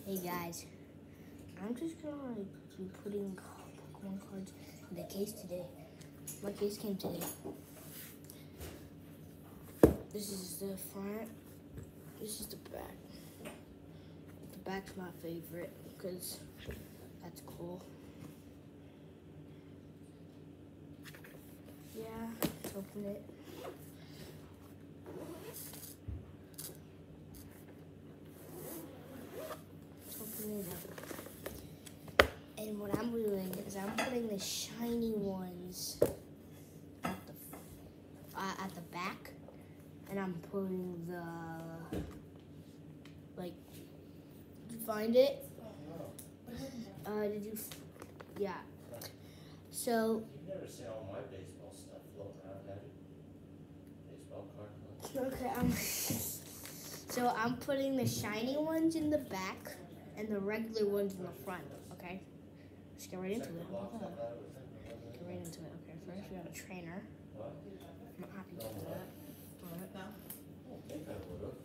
Hey guys, I'm just gonna be putting Pokémon cards in the case today. My case came today. This is the front. This is the back. The back's my favorite because that's cool. Yeah, let's open it. And what I'm doing is I'm putting the shiny ones at the back, and I'm putting the did you find it? Yeah. So. You've never seen all my baseball stuff floating around, have you? Baseball card. Okay. So I'm putting the shiny ones in the back and the regular ones in the front. Okay. Let's get right into it. Get right into it. Okay. First we got a trainer. What? I'm not happy with that. Alright. No. I don't think I would have.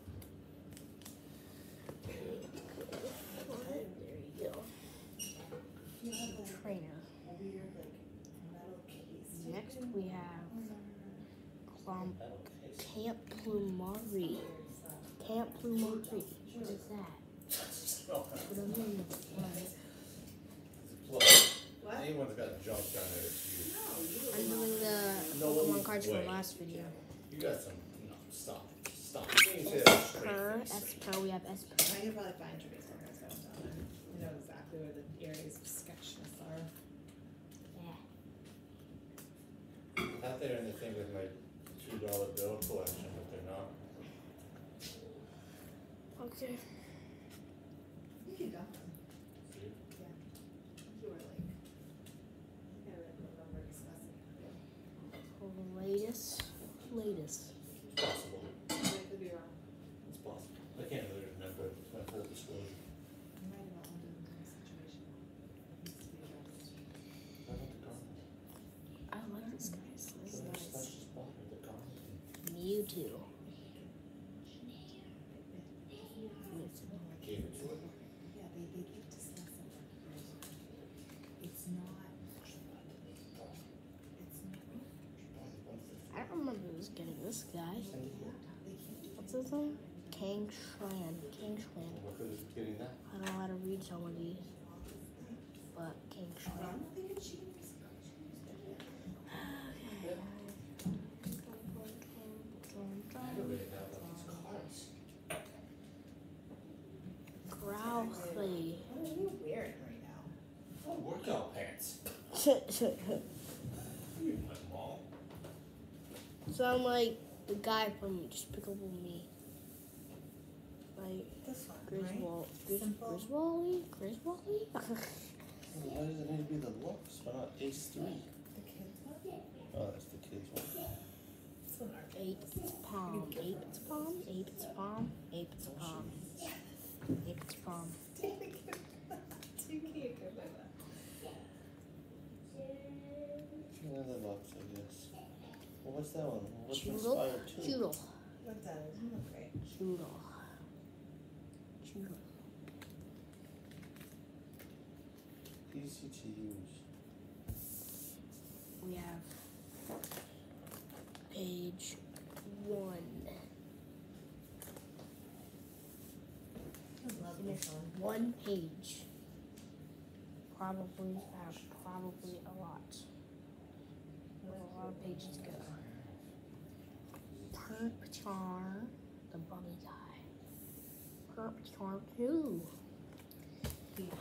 There you go. Trainer. Next we have Camp Plumari. Camp Plumari. What is that? Put them in the front. What? Anyone's got a jump down there, it's you. I'm doing the Pokémon cards from last video. You got some. No, stop. Esper. We have Esper. I could probably find your baseball cards down there. I know exactly where the areas of sketchness are. Yeah. Out there anything with my $2 bill collection, but they're not. Okay. You can dump them. See? Yeah. You were like, I remember discussing Latest. It's possible. it. I could be wrong. It's possible. I can't really remember. It's my full disclosure. You might have owned it in a situation. It needs to be addressed. I want the garment. I like this guy. This is That's nice. just bought the garment. Mewtwo. I gave it to it. Yeah, they keep discussing it. It's not. I don't remember getting this guy. What's his name? Kang Shran. What good is it getting that? I don't know how to read some of these. But Kang Shran. Growly. What are you wearing right now? Oh, workout pants. You my mom. So I'm like the guy from Despicable Me. Like This one, Griswold. Simple. Griswoldy? Why does it need to be the looks? Why not Ace 3? The kids one? Oh, that's the kids one. This one are Apes palm. Apes palm. Apes palm. Apes palm. Apes palm. You can't go by that. Another box, I guess. Well, what's that one? What's Choodle. Inspired 2? Choodle. What does? You look great. Choodle. Easy to use. We have page 1. I love this one. One page. Probably a lot. There's a lot of pages to go. Perpchar, the bunny guy. Perpchar 2. Features.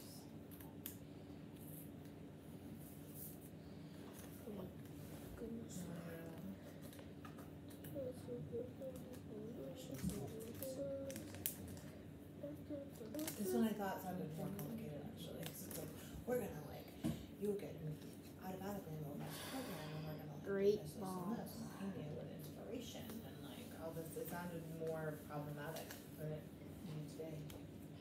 Oh my goodness. This one I thought sounded more complicated actually. It's like, we're gonna you get automatically enroll in this program and we're gonna Great this ball. and this and paint you with inspiration and all this. It sounded more problematic than it needs to be.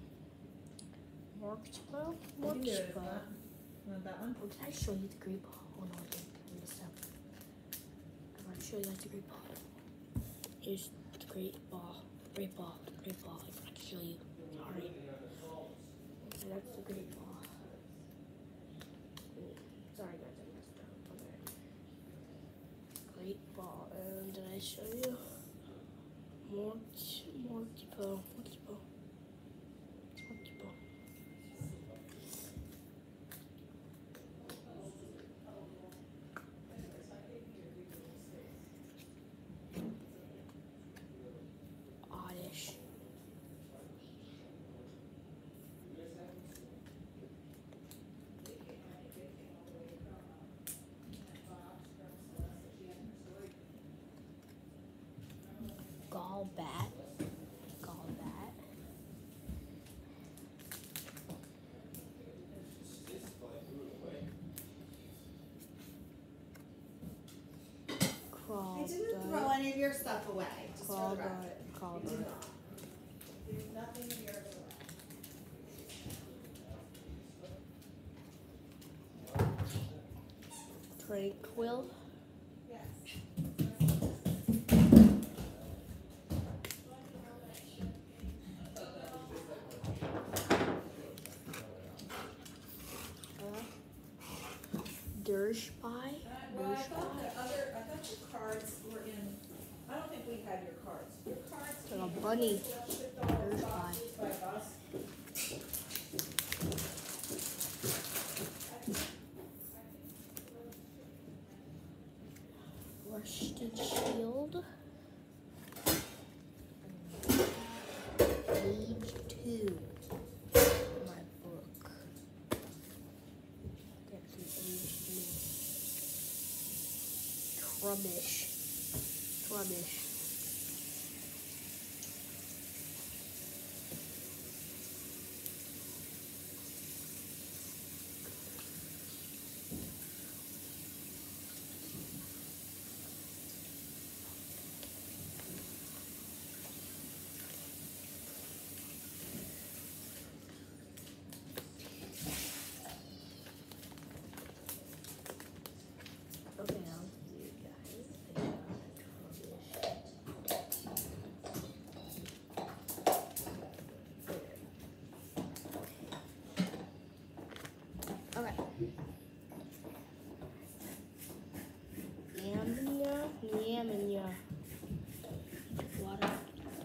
Morkspell? You can do it if Morkspell. not. You want that one? Oh, did I show you the great ball? Oh no, I didn't. I messed up. I want to show you guys the great ball. Here's the great ball. I forgot to show you. Sorry. Great ball. Sorry guys, I messed up. Okay. Great ball. And did I show you? More Morkipo. Oddish. Gallbat. I didn't throw any of your stuff away. Just for the record. I Called did not. There's nothing of yours away. Tranquil. Yes. Dirshby. Well, I thought your cards were in. I don't think we had your cards. Your cards. Like a bunny. Dirshby. By us. Rusted Shield. Page 2. My book. Get to page 2. Trubbish. Okay, now you guys. Okay. Yamia. Water.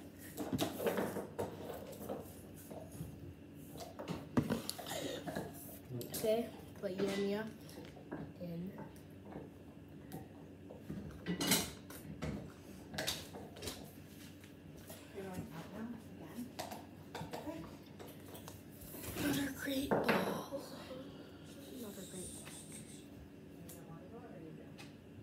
Okay, put Yamia in. You're going out now again. Okay. Another great ball. Another great ball. You don't want to go or you do?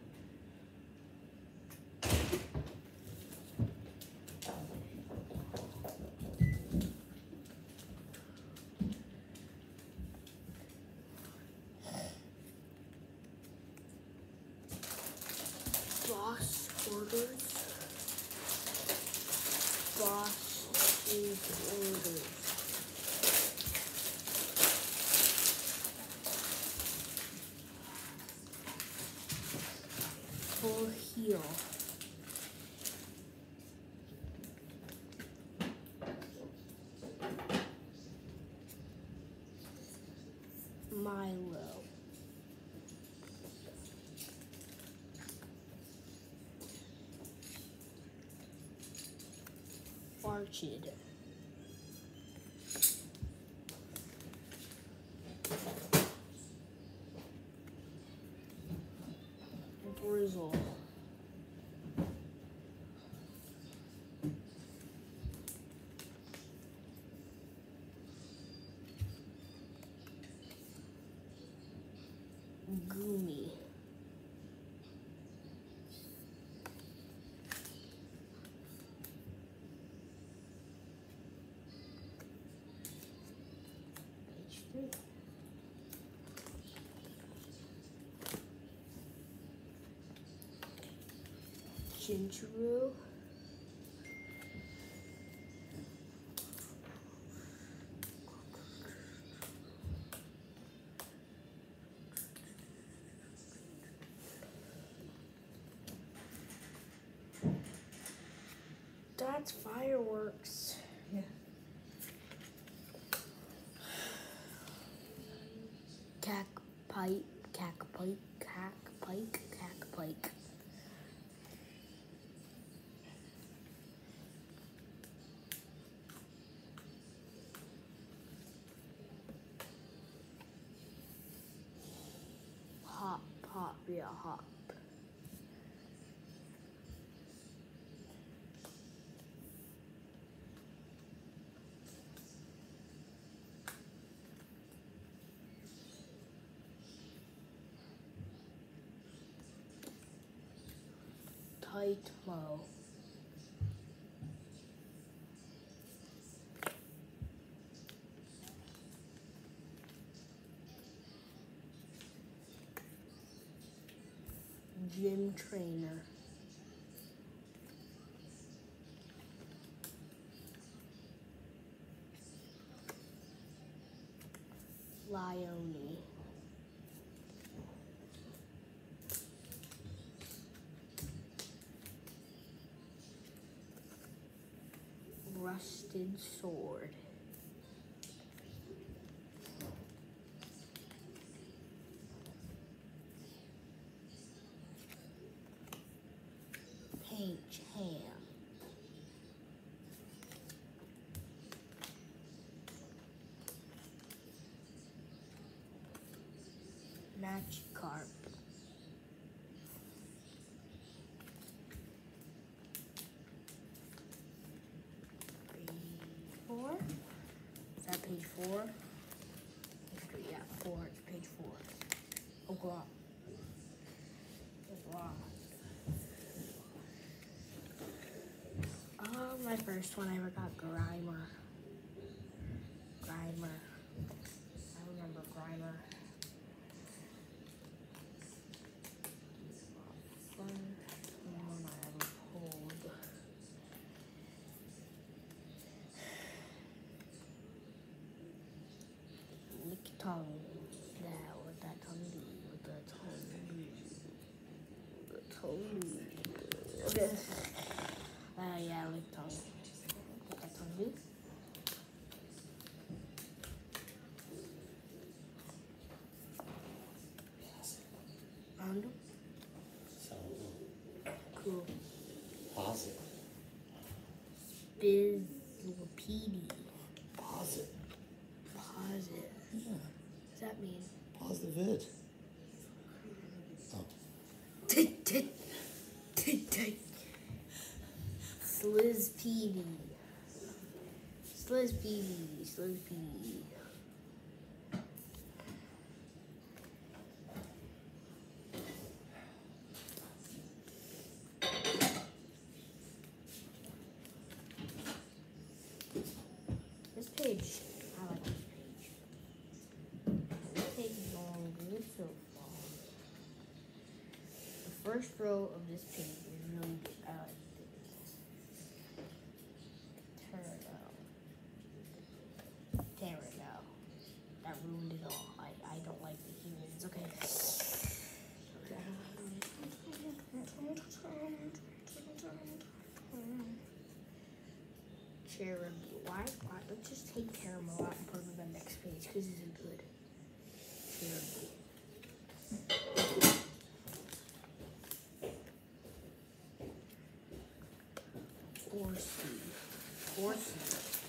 Boss orders. Boss is orders. Full heal. Milo. Farchid. Brizzle. Goomy. H3. Gingeroo. That's fireworks. Yeah. pike, cack-pike, cack-pike, cack-pike. Hop, hop, yeah, hop. Tight mo. Gym trainer. Lione. Rusted sword. Paint ham. Magikarp. Page 4? Is that page 4? Yeah, 4. It's page 4. Oh, God. Oh, my first one I ever got Grimer. Grimer. I remember Grimer. First one I ever pulled. Lick tongue. Yeah, what that tongue do? What that tongue do? The tongue do. Okay. Yeah, lick tongue. What that tongue do? Random. Cool. Pause it. Bizlopedi. Pause it. Pause it. Yeah. What does that mean? Pause the vid. Oh. Slizpedi. Slizpedi. Slizpedi. This page, I like this page. This page is long, good so far. The first row of this page is really good. I like this. Tear it out. Tear it out. That ruined it all. I don't like the humans. Okay. Cherub. Why? Let's just take caramel out and put it on the next page because this is good. Cherub. Horsey.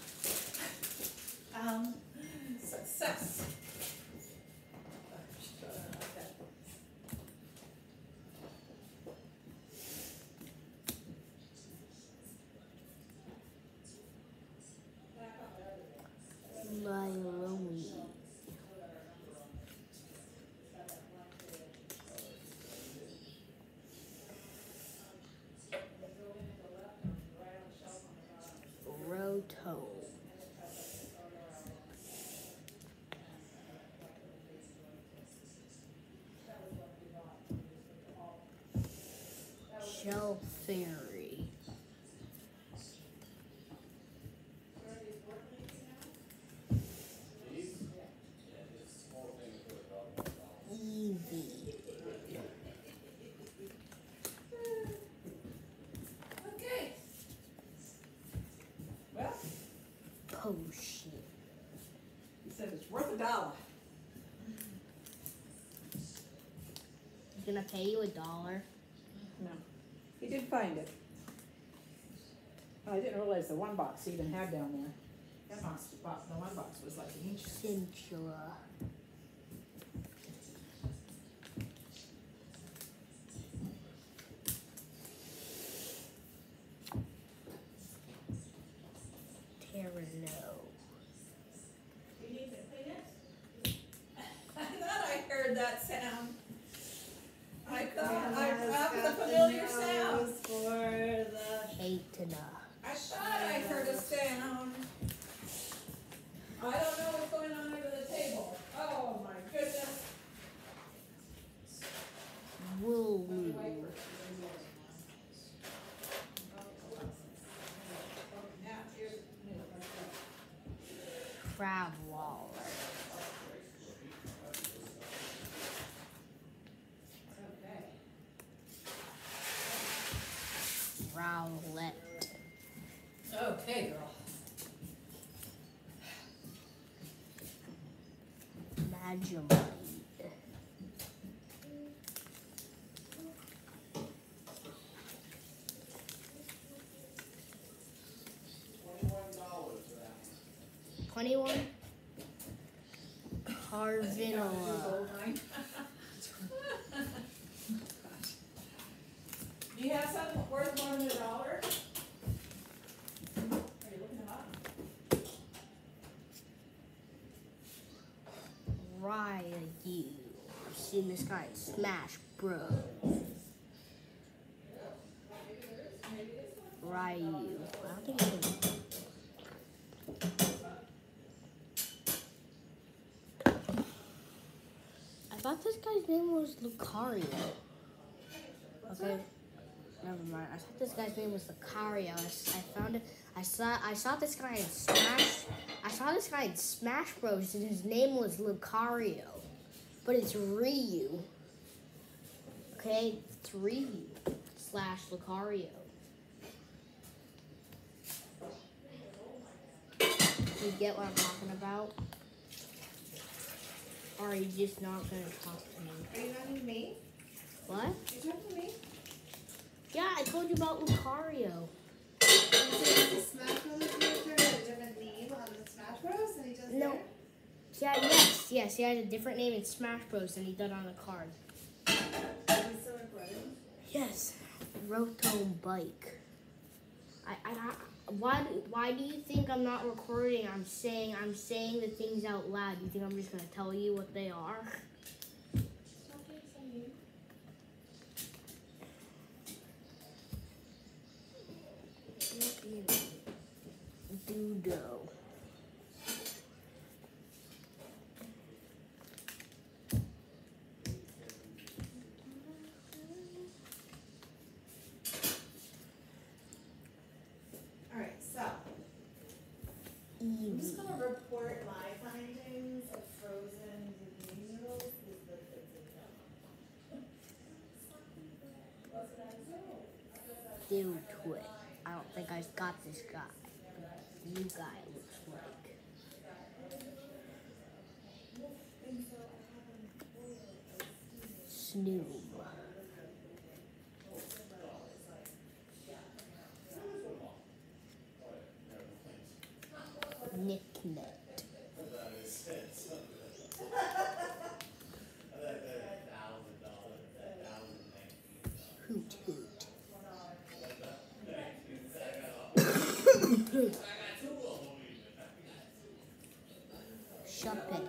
Success. Lione. Roto. Shell Fairy. Eevee. Okay. Well, Potion. he said it's worth $1. gonna pay you $1. No. He did find it. I didn't realize the one box he even had down there. That box, the one box was like ancient. Chinchilla. Terrano. You need to clean it? I thought I heard that sound. I thought that was a familiar sound. For the Catena. I thought I heard a sound. I don't know what's going on under the table. Oh my goodness. Wooloo. Crab waller. Rowlett. Okay, girl. Magnemite. $21. Carvinola. Do you have something worth more than $1? Are you looking it up? Ryu. I've seen this guy in Smash Bros. Ryu. I don't think it's I thought this guy's name was Lucario. Okay. Never mind. I thought this guy's name was Lucario. I found it. I saw this guy in Smash. I saw this guy in Smash Bros. And his name was Lucario, but it's Ryu. Okay, it's Ryu / Lucario. You get what I'm talking about? Or are you just not gonna talk to me? Are you talking to me? What? You talking to me? Yeah, I told you about Lucario. Is the Smash Bros. Character a different name on the Smash Bros. Than he does No. there? Yeah, yes, he had a different name in Smash Bros. Than he did on the card. Is he still recording? Yes, Rotom Bike. Why do you think I'm not recording? I'm saying the things out loud. You think I'm just gonna tell you what they are? Dudo. Alright, so I'm just Eevee. gonna report my findings of frozen zucchini noodles. Twit. I don't think I've got this guy. You guy looks like. Snoop. Nicknet. Hoot hoot. Shuppet.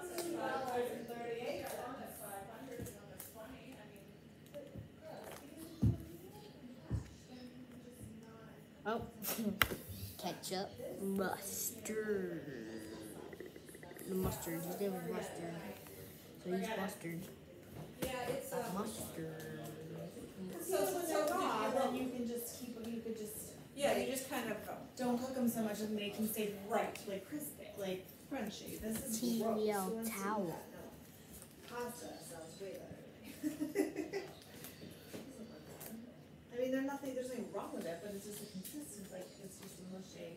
Oh, ketchup, mustard. The mustard. His name was Mustard. So he's mustard. Yeah, it's Mustard. so when they're raw, then you can just keep them. You could just You just kind of don't cook them so much and make them stay right, like crispy, like crunchy. This is gross. TL Who wants to do towel. that? No. Pasta sounds way better. I mean, there's nothing wrong with it, but it's just a consistency, like it's just a mushy.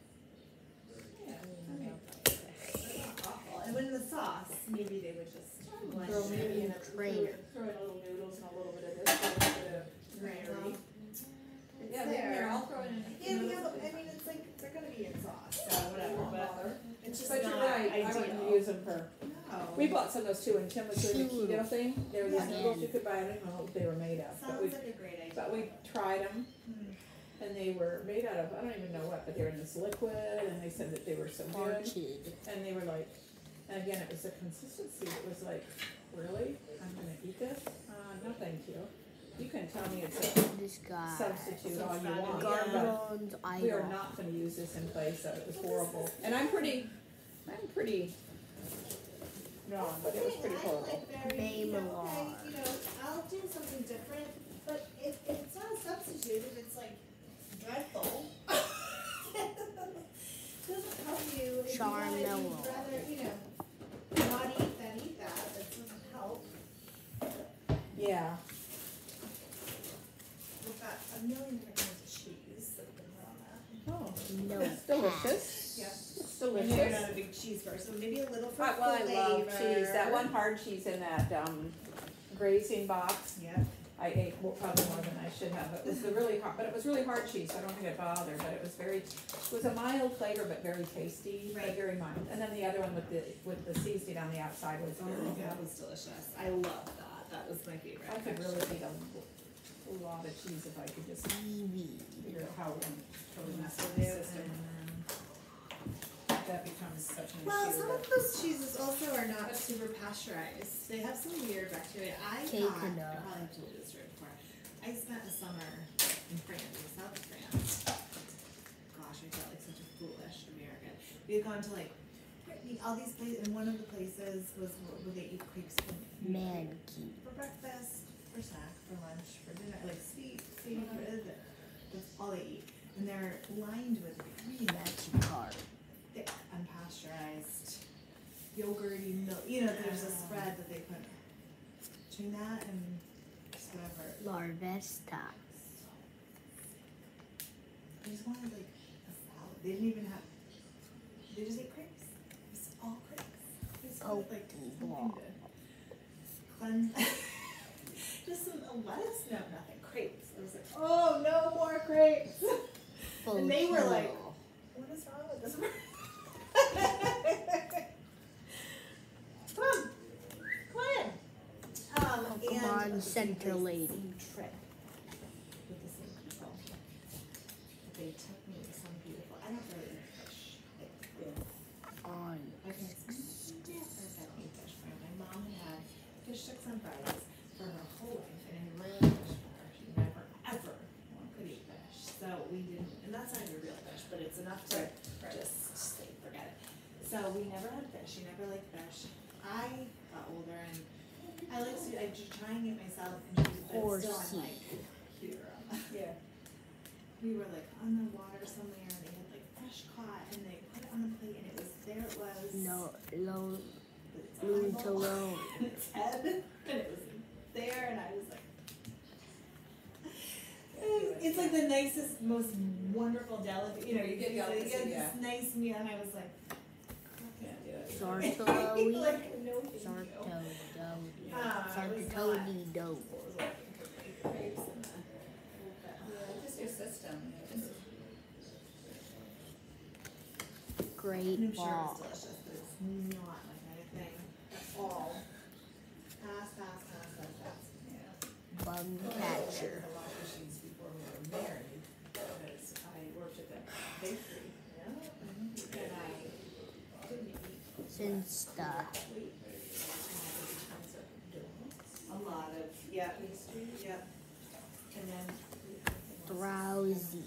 Yeah, I mean, it's not awful. And when the sauce, maybe they would just Throw maybe in a Trainer. throw in a little noodles and a little bit of this, a little bit of granary. Yeah, here, I'll throw it in. Yeah, I mean, it's like, they're gonna be in sauce, so whatever, but it's just But you're not right, I ideal. wouldn't use them for, No. we bought some of those too, and Tim was doing the keto thing, there were these Yeah. noodles you could buy, I don't know what they were made of, but Sounds like a great idea. we tried them, Hmm. and they were made out of, I don't even know what, but they were in this liquid, and they said that they were so good, Haunted. and they were like, and again, it was the consistency, it was like, really, I'm gonna eat this? No thank you. You can tell me it's a This guy. substitute all you want, but Garland's we are idol. not gonna use this in place of it, it was horrible, and I'm pretty gone, but it was pretty horrible. Mamelon. You know, I'll do something different, but if it's not a substitute, if it's like dreadful. Doesn't help you. If Charmello. you'd rather, you know, not eat than eat that, that doesn't help. Yeah, We've got a million different kinds of cheese that have been on that. oh, No. it's delicious, Yeah. it's I know you're delicious. not a big cheese person, so maybe a little for Well, I love flavor. cheese, that one hard cheese in that, grazing box, Yeah. I ate probably more than I should have, it was the really hard, but it was really hard cheese, so I don't think it bothered, but it was a mild flavor, but very tasty, but Right. very mild. And then the other one with the seasoning on the outside was very Oh, good. that was delicious. I love that. That was my favorite. I could really eat a lot of cheese if I could just TV. figure out how to totally mess with do. the system. That becomes such an issue. Well, some that- of those cheeses also are not super pasteurized. They have some weird bacteria. I Cake thought, and I probably have told you this story before. I spent a summer in France, in south of France. Gosh, I felt like such a foolish American. We had gone to like all these places, and one of the places was where they eat crepes Mankey. for breakfast, for snack, for lunch, for dinner, like sweet, that's all they eat. And they're lined with really Magikarp. thick, unpasteurized, yogurty milk. You know, there's a spread that they put between that and just whatever. Larvesta. I just wanted like a salad. They didn't even have. They just ate crepes. It was all crepes. I just wanted like something Pokeball. to cleanse. Just some lettuce? No, nothing. Crepes. I was like, oh, no more crepes. And they were like, what is wrong with this? Come in. Pokemon and Center Lady. Same trip with the same people. They took me to some beautiful. I don't really eat fish. On. I can never eat fish. My mom had fish sticks on Fridays for her whole life, and I learned fish for her. She never ever could eat fish, so we didn't. And that's not even real fish, but it's enough to just say forget it. So we never had fish. She never liked fish. I got older and I like to. I just try and get myself introduced, but still I'm like here. Yeah. We were like on the water somewhere, and they had like fresh caught, and they put it on the plate, and it was there. It was No, low, with its loon to eyeball low. and its head, and it was there, and I was like. It's like the nicest, most wonderful delicacy. You know, you get Delicacy, this nice meal, and I was like, Can't do it. Sartoi. like no thank you. Sartoni do. Crepes and the Just your system. Great I'm sure ball. it's delicious, but it's not my kind of thing at all. Pass. Yeah. Bug I catcher. had a lot of machines before we were married, because I worked at that bakery. And I couldn't eat Since the a lot of, pastry, and then. drowsy.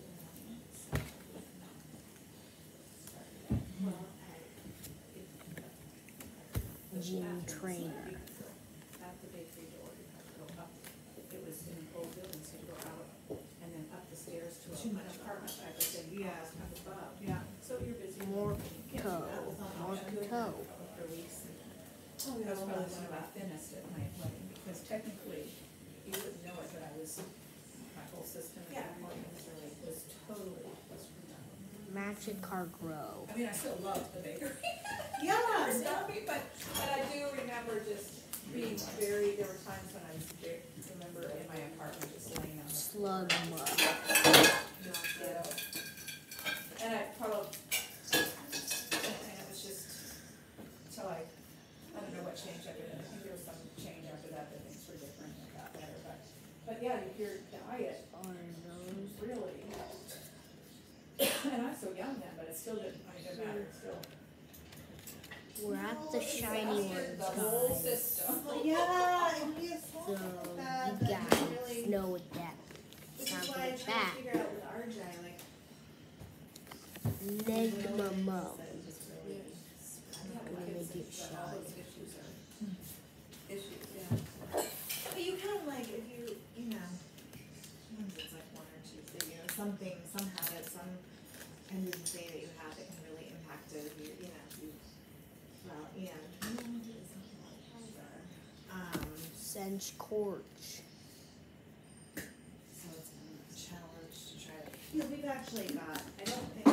Gym trainer. At the bakery door, you have to go up, it was in an old building, so you go out, and then up the stairs to Too an much. apartment, I was saying, Yeah. up above. Yeah. So you're busy. More Can't do that. More toe. For weeks. Oh, That was probably one of my thinnest at my wedding, because technically, you wouldn't know it, but I was, my whole system at that point was totally screwed up. Magikarp grow. I mean, I still loved the bakery. Yeah. Never stopped me, but I do remember just there were times when I remember in my apartment just laying on the Slug mug. ditto. And I probably, and it was just, till I don't know what changed after that. I think there was some change after that things were different and got better, but yeah, your diet was really, and I was so young then, but it still didn't, I mean, it didn't matter, it still. We're at the shiny ones, The whole guys. system. Well, yeah, and we have So something like that, you that guys really, know what that which is sounds why I like. try to That figure out with RJ, like. Negmamo. I'm gonna make it shine. All those issues are issues, yeah. But you kind of like, if you know, sometimes it's like one or two things, you know, something, some habit, some tendency that you have that can really impact it, if you know, well, yeah. Sense Courts. So it's been a challenge to try to, you know, we've actually got, I don't think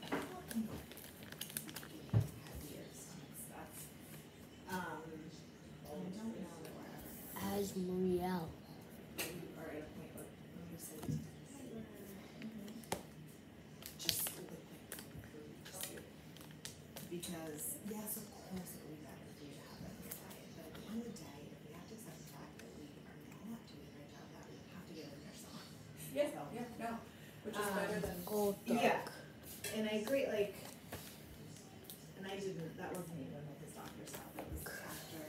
years on stuff. I don't know that we're ever As Muriel. or at a point where we said, just with because yes, of course it would be better for you to have that in your diet, but at the end of the day, if we have to accept the fact that we are not doing a great job of that, we have to get in there some. Yeah, yeah, no, which is better than. Gold Yeah, and I agree, like, and I didn't, that wasn't even with his doctor's help, it was after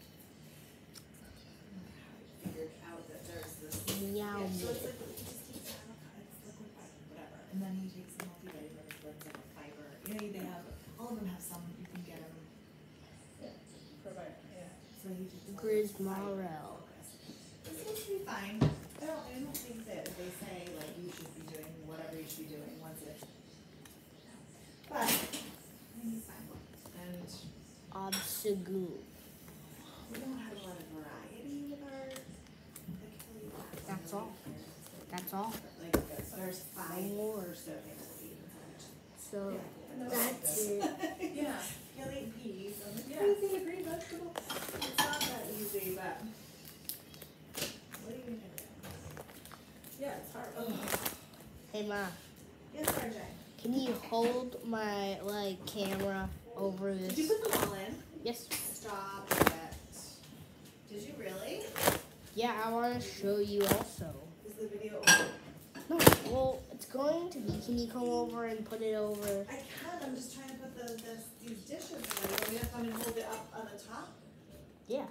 I figured out that there's this. Meow. Yeah, so it's like, he just takes avocado, it's liquid fiber, whatever, and then he takes a multivitamin with like a fiber, you know, they have, all of them have some, you can get them, Provide, yeah. so he just. Grizz Morel. This seems to be fine, I don't think that they say like you should be doing whatever you should be doing once it's. But, I think he's fine, and Obstagoon. we don't have a lot of variety with our Achilles. That's all. That's all. Like, there's 5 more. or so things to eat. So that's it. Yeah, You'll eat peas, and Yeah. crazy, a green vegetable. It's not that easy, but. What are you gonna do? yeah, it's hard. Hey Ma, Yes, RJ. can you hold my camera over Did you this? put them all in? Yes. Stop it. Did you really? Yeah, I want to show you also. Is the video over? No, well, it's going to be. Can you come over and put it over? I can, I'm just trying to put these dishes away. Do we have to come and hold it up on the top? Yeah.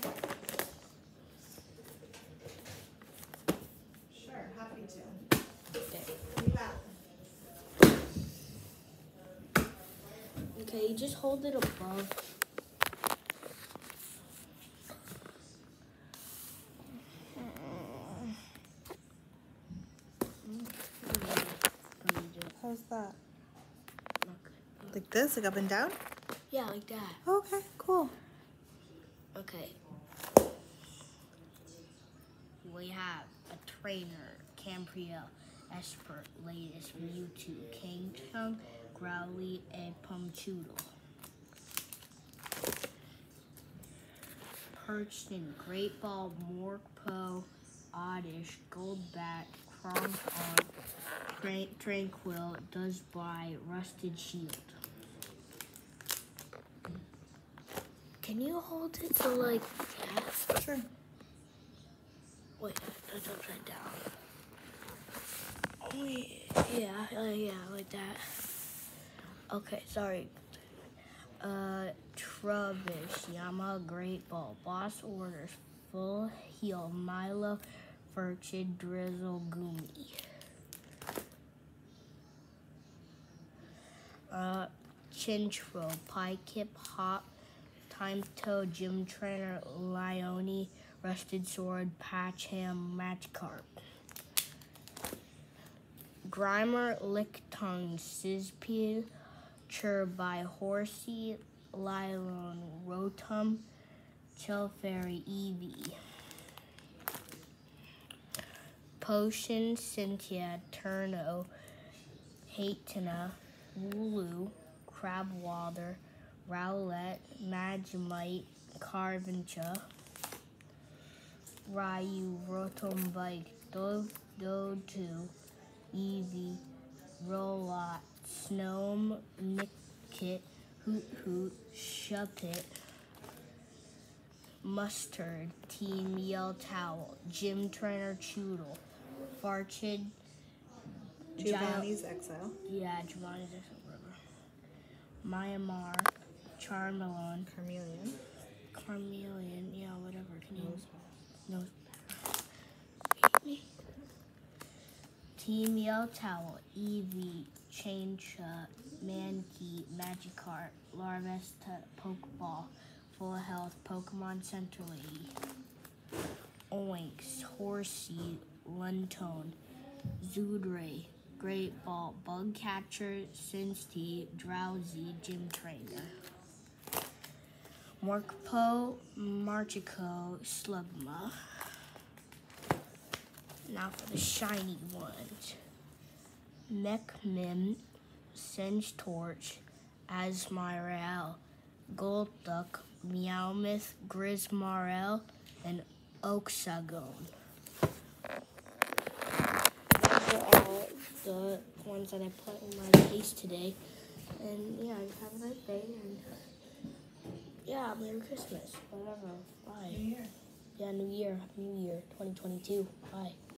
Sure, happy to. Okay. You bet. Okay, you just hold it above. How's that? Look. Like this, like up and down? Yeah, like that. Okay, cool. Okay. We have a trainer, Cambriel, Expert, latest Mewtwo, Kingchung, Growly, and Pumchoodle. Perched in Great Ball, Morpho, Oddish, Goldbat, Cronton, Tranquil, Dusby, Rusted Shield. Can you hold it so that? Sure. Wait, that's upside down. Oh, yeah, like that. Okay, sorry. Trubbish, Yamaha, Great Ball, Boss Orders, Full Heal, Milo, Furchid, Drizzle, Goomy. Chinchro, Pikip, Hop, Time Toe, Gym Trainer, Lione, Rusted Sword, Patcham, Matchcarp. Grimer, Licktongue, Sizpeel, Churby, Horsey, Lylon, Rotom, Chilfairy, Eevee. Potion, Cynthia, Turno, Hatenna, Wooloo, Crabwater, Rowlet, Magnemite, Carvencha, Ryu, Rotom Bike, Do2, Eevee, Rolot, Snom, Nickit, Hoot Hoot, Shuppet, Mustard, Team Yell Towel, Gym Trainer Choodle, Farchid, Giovanni's Exile. Giovanni's River, Myanmar, Charmelon, Carmeleon, whatever. Can you no? Team Yell Towel, Eevee, Chainshot, Mankey, Magikarp, Larvesta, Pokeball, Full Health, Pokemon Center Lady, Oinks, Horsey, Luntone, Zoodray, Great Ball, Bug Catcher, Sinsty, Drowsy, Gym Trainer, Morkpo, Marchico, Slugma. Now for the shiny ones. Mechmim, Singe Torch, Asmyrel, Golduck, Meowmith, Grismarel, and Oxagon. Those are all the ones that I put in my case today. And yeah, have a nice day. And yeah, Merry Christmas. Whatever. Bye. New Year. Yeah, New Year. Happy New Year 2022. Bye.